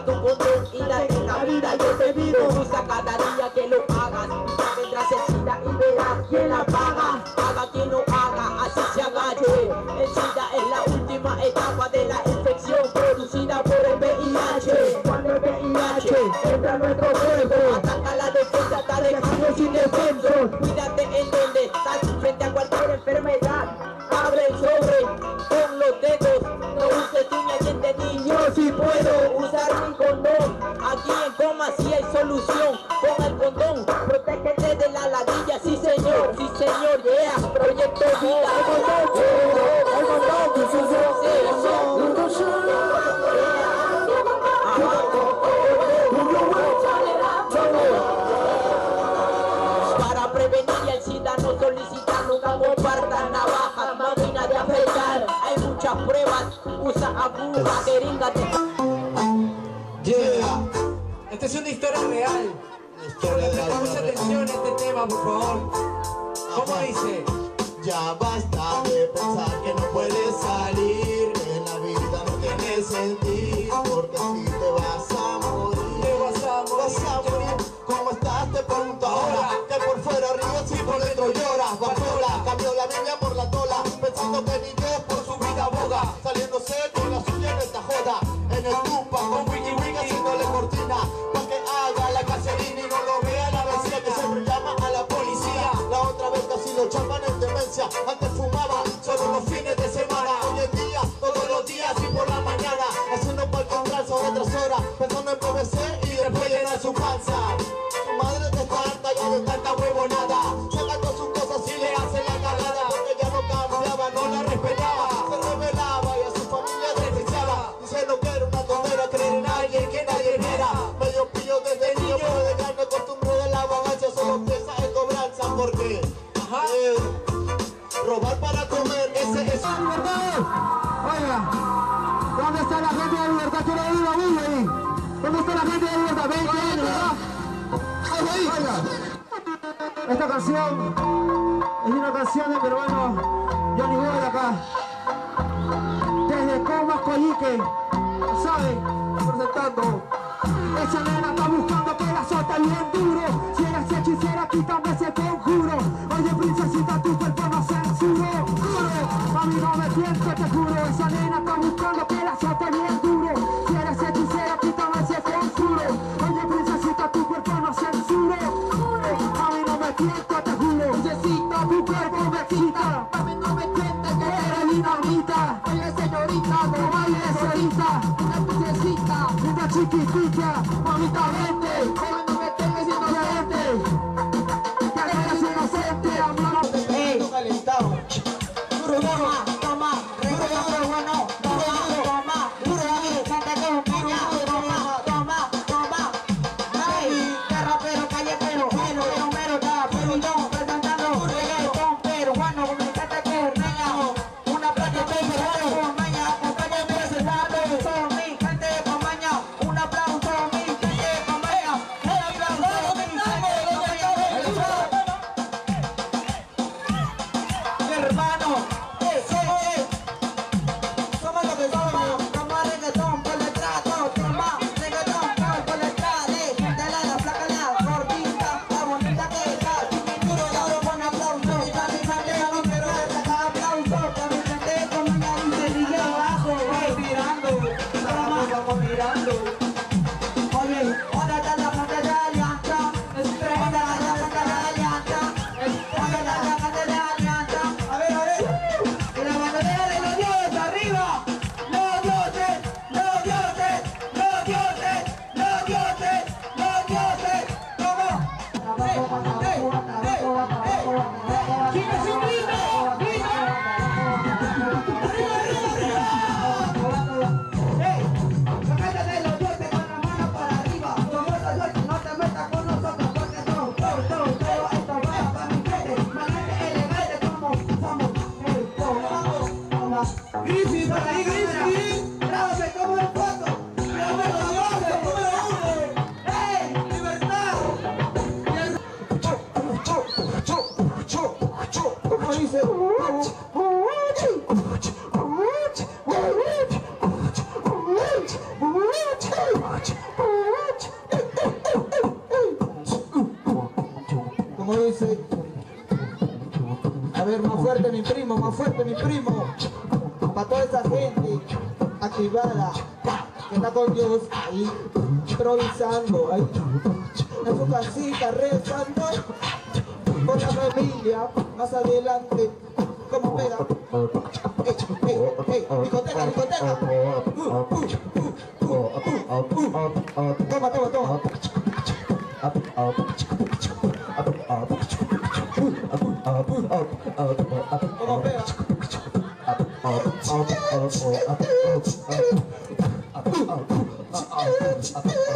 tu condón y la en la vida yo te pido. Usa cada día que lo hagas. Vendrás el SIDA y verás quién la paga. Haga quien no haga, así se agache. El SIDA es la última etapa de la infección producida por el VIH. Cuando el VIH entra en nuestro cuerpo, ataca la defensa, está dejando sin defenso. Cuídate en donde estás frente a cualquier enfermedad. Abre el sobre con los dedos. No uses uñas de niño. Si puedo usar mi condón. Aquí en Coma sí hay solución. Con el condón, protégete de la ladilla. Sí señor, yeah. Proyecto Vida. El condón, para prevenir el SIDA no solicitan, nunca compartan navajas, máquina de afeitar. Hay muchas pruebas, usa agujas, jeringas. Yeah, esta es una historia real. Presta mucha atención a este tema, por favor. ¿Cómo dice? Ya basta de pensar que no puedes salir, que la vida no tiene sentido, porque si te vas a morir, vas a morir. ¿Cómo estás? Te pregunto ahora, que por fuera ríes y por dentro lloras. Bartola cambió la Biblia por la tola, pensando que ni Dios por su vida aboga, saliéndose con la suya en esta joda, en el tumba con Wiki Wiki haciéndole cortina, pa' que haga la cacerina y no lo vea la vecina que siempre llama a la policía. La otra vez casi lo chapan en demencia, antes fumaba solo los fines de semana, hoy en día todos los días y por la mañana, haciendo para encontrarse hora tras hora, pensando en PVC y después llenar su panza. Su madre te está harta ya de tanta huevonada, sacando sus cosas y le hace la cagada, porque ya no cambiaba, no la respetaba, se revelaba y a su familia despreciaba, diciendo que era una tontera creer en alguien que nadie viera. Medio pillo desde niño, pero de gran me costumbre de la vagancia, solo piensa en cobranza, porque robar para comer, ese es libertad. Oiga, ¿dónde está la gente de libertad? ¿Quiere ir a ahí? ¿Dónde está la gente de libertad? Ven, oiga, esta canción es una canción de peruano Johnny Boy acá, desde Comas Coyique, ¿sabe? Presentando. Esa nena está buscando que la suelte bien duro. Si eres hechicera, quítame ese conjuro. Oye, princesita, tu cuerpo no censuró. A mí no me pienso, te juro. Esa nena está buscando que la suelte bien duro. Si eres hechicera, quítame ese conjuro. Oye, princesita, tu cuerpo no censuró. A mí no me pienso, te juro. Princesita, tu cuerpo me excita. A mí no me cuentes que eres dinamita. Oye, señorita, no bailes solita. Una princesita, una chiquitita. Mamita, vente, no me tengas inocente. Que eres inocente, a mí no. Ey, calentado. Toma, toma, regalo bueno. Toma, toma, gente con piña. Toma, toma, toma. Ey, que rapero, calletero, mero, está perundón, presentando reggaetón peruano, con mi gente que reña. Una playa de peruano con maña, acompáñame presentando. Son mi gente con maña, un aplauso, mi gente con maña. dice. A ver, más fuerte mi primo, más fuerte mi primo. Para toda esa gente activada que está con Dios ahí, improvisando ahí en su casita, rezando por la familia, más adelante, como pega. Discoteca, discoteca. Toma, toma, toma. Como pega.